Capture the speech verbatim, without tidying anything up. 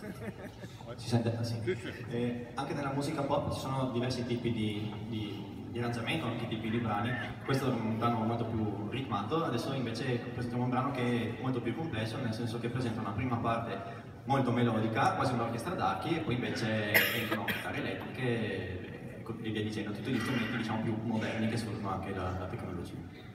Si sente? Ah, sì. Eh, anche nella musica pop ci sono diversi tipi di, di, di arrangiamento, anche tipi di brani. Questo è un brano molto più ritmato, adesso invece presentiamo un brano che è molto più complesso, nel senso che presenta una prima parte molto melodica, quasi un'orchestra d'archi, e poi invece entrano chitarre elettriche e, e via dicendo, tutti gli strumenti diciamo più moderni che sfruttano anche la, la tecnologia.